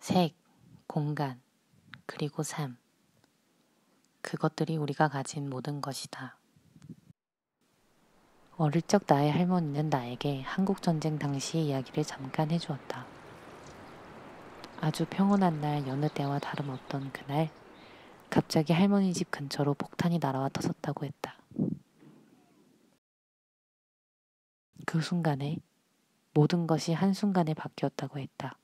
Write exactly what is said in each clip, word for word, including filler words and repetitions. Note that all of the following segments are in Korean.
색, 공간, 그리고 삶. 그것들이 우리가 가진 모든 것이다. 어릴 적 나의 할머니는 나에게 한국전쟁 당시의 이야기를 잠깐 해주었다. 아주 평온한 날 여느 때와 다름없던 그날, 갑자기 할머니 집 근처로 폭탄이 날아와 터졌다고 했다. 그 순간에 모든 것이 한순간에 바뀌었다고 했다.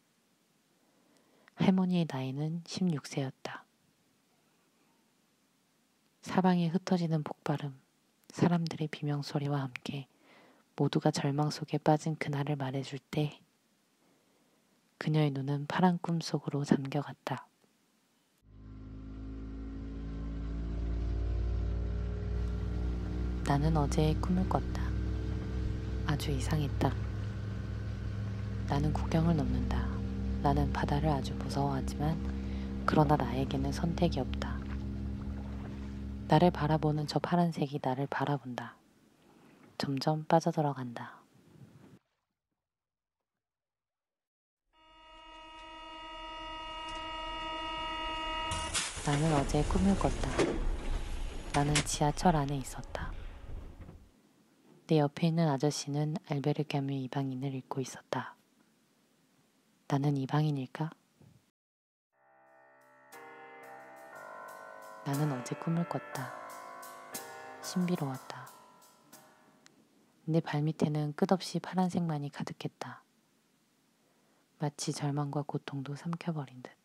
할머니의 나이는 십육 세였다. 사방에 흩어지는 폭발음, 사람들의 비명소리와 함께 모두가 절망 속에 빠진 그날을 말해줄 때 그녀의 눈은 파란 꿈 속으로 잠겨갔다. 나는 어제 꿈을 꿨다. 아주 이상했다. 나는 국경을 넘는다. 나는 바다를 아주 무서워하지만 그러나 나에게는 선택이 없다. 나를 바라보는 저 파란색이 나를 바라본다. 점점 빠져들어간다. 나는 어제 꿈을 꿨다. 나는 지하철 안에 있었다. 내 옆에 있는 아저씨는 알베르 캐뮈 이방인을 읽고 있었다. 나는 이방인일까? 나는 어제 꿈을 꿨다. 신비로웠다. 내 발밑에는 끝없이 파란색만이 가득했다. 마치 절망과 고통도 삼켜버린 듯.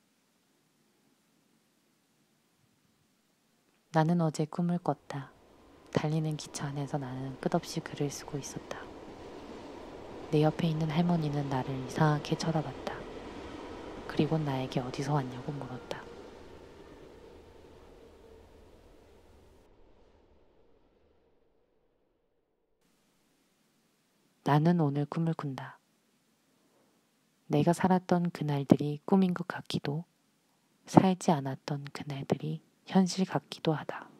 나는 어제 꿈을 꿨다. 달리는 기차 안에서 나는 끝없이 글을 쓰고 있었다. 내 옆에 있는 할머니는 나를 이상하게 쳐다봤다. 그리고 나에게 어디서 왔냐고 물었다. 나는 오늘 꿈을 꾼다. 내가 살았던 그날들이 꿈인 것 같기도, 살지 않았던 그날들이 현실 같기도 하다.